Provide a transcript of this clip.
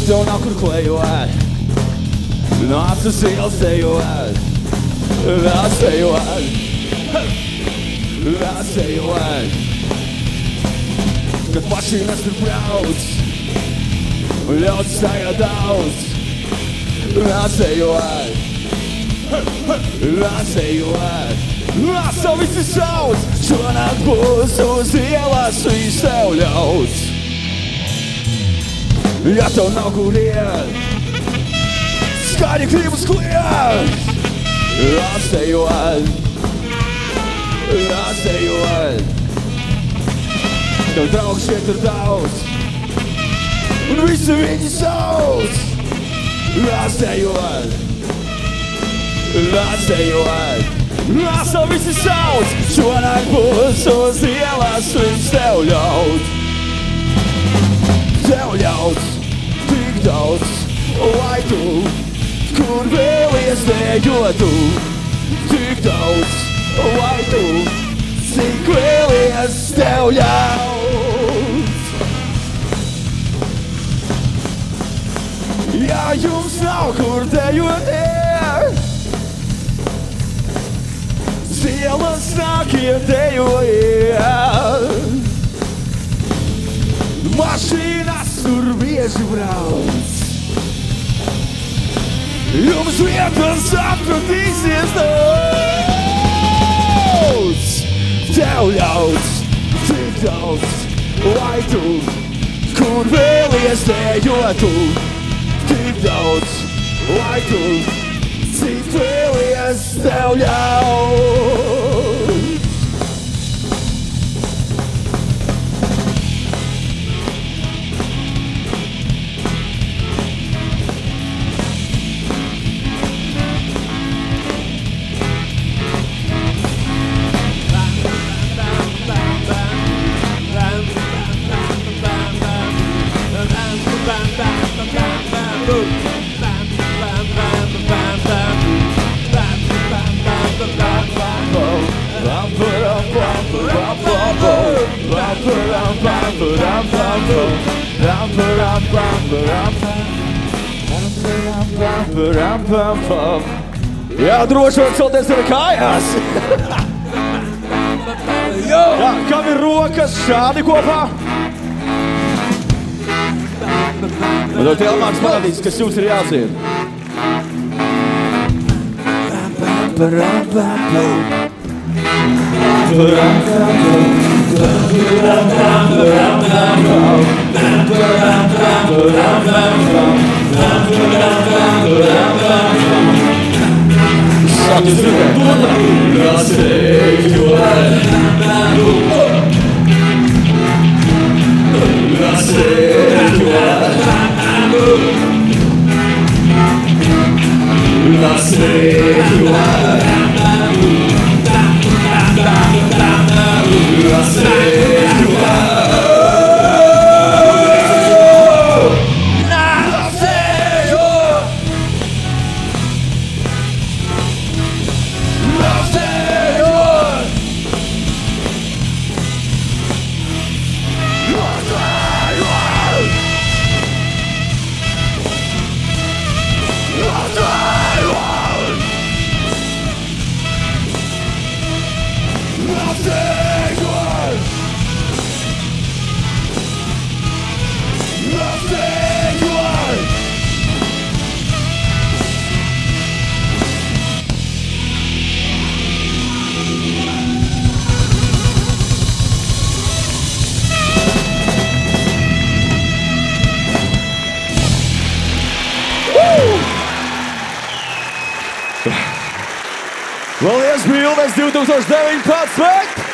tev nav kur klejot. Nāc uz ielas ejot. Nāc ejot. Nāc ejot. Kad mašīnas tur brauc, ļauts tagad daudz. Nāc ejot. Nāc ejot. Nāc tev visi sauc. Šonakt būs uz ielas viss tev ļauts. Ja tev nav kur iet, skaļi gribas kliet. Nāc ejot. Nāc ejot. Tev draugs šeit ir daudz, un visi viņi sauc. Nāc ejot. Nāc ejot. Nāc tev visi sauc. Šonakt būs uz ielas viss tev ļauts. Tev ļauts tik daudz, lai tu kur vēlies nejotu. Tik daudz, lai tu cik vēlies tev ļauts. Ja jums nav kur dejoties, ielas nākiet dejojiet. Mašīnas tur bieži brauc. Jums vietas atradīsies daudz. Tev ļauts tik daudz, lai tu kur vēlies dejotu. Tik daudz, lai tu cik vēlies tev ļauts. Jā, droši vien celties ar kājās. Jā, kam ir rokas šādi kopā? Un tev Elmārs parādīs, kas jums ir jāzina. Sācies Paldies, Bildes 2019!